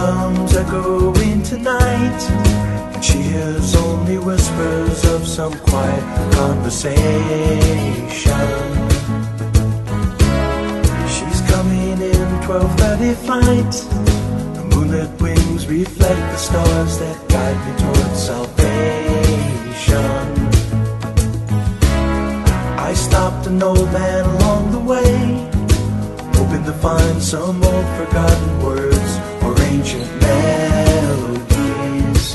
comes echoing tonight, and she hears only whispers of some quiet conversation. She's coming in 12:30 flight. The moonlit wings reflect the stars that guide me towards salvation. I stopped an old man along the way, hoping to find some old forgotten words or ancient melodies.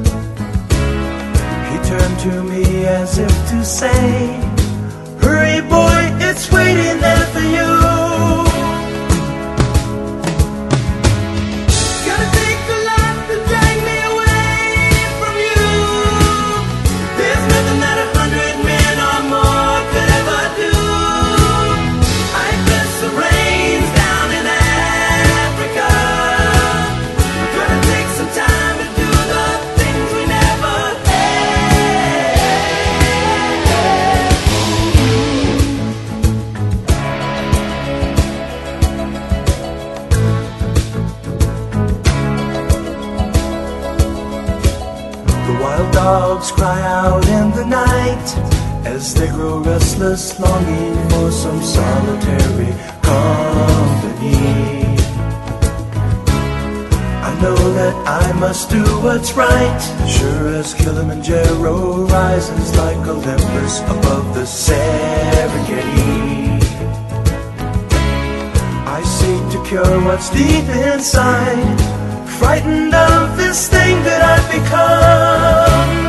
He turned to me as if to say, "Hurry boy, it's waiting there for you." Gotta take a lot to drag me away from you. There's nothing that 100 men or more could ever do. I guess the rain's down in Africa. Gonna take some time to do the things we never The wild dogs cry out in the night as they grow restless, longing for some solitary company. I know that I must do what's right, sure as Kilimanjaro rises like Olympus above the Serengeti. I seek to cure what's deep inside, frightened of this thing that I've become.